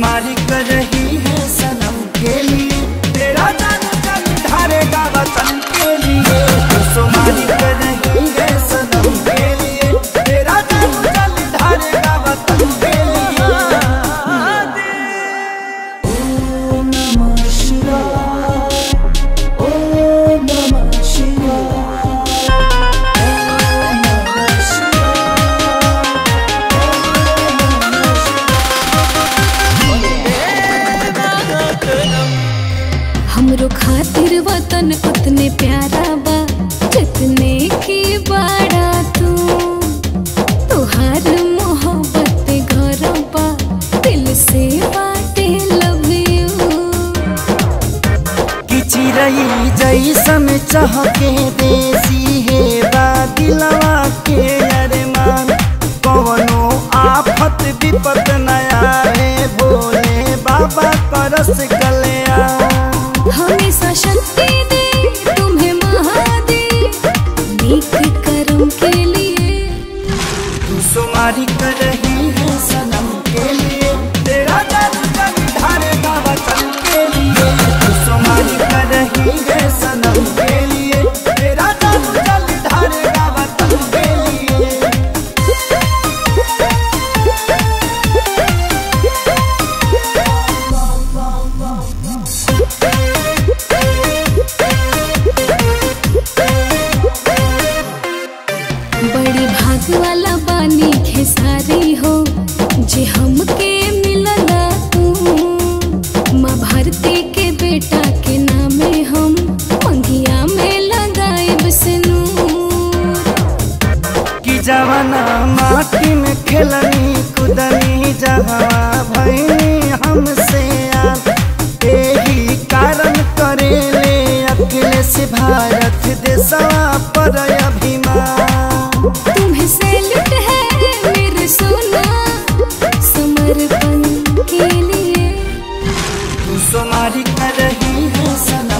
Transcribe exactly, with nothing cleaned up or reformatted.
सुमारी कर रही है सनम के लिए, तेरा जान जल ढारेगा वतन के लिए। तू सुमारी कर रही है सनम के लिए, तेरा जान जल ढारेगा वतन के लिए। ओम नमः शिवाय, ओम नमः शिवाय। हमरो खातिर वतन उतने प्यारा बा जितने की बड़ा तू, तुहार मोहब्बत घर बा दिल से बाटे लव यू। कि चिरई जैसन चहके देसी है बा दिलवा के अरमान, कवनो आफत विपत नया रे भोले बाबा करस कल्याण। हमेशा शक्ति दे तुम्हें महादेव नेक कर्म के लिए। तू सुमारी कर रही है सनम के लिए, तेरा जान जल ढारेगा वतन के लिए। तू सुमारी कर रही है सनम के लिए, तेरा जान जल ढारेगा वतन के लिए। बड़ी भाग वाला बानी खेसारी हो जे हमके मिलला तू, माँ भारती के बेटा के नामे हम मंगिया में लगाएब सिनूर। कि जवाना माटी में खेलनी कुदनी जहाँ भैनी हमसे यार, यही कारण करेले अखिलेश भारत देशवा पर अभिमान। तुम्हें सैल्यूट है मेरे सोना समर्पण के लिए। तू सुमारी कर रही है सनम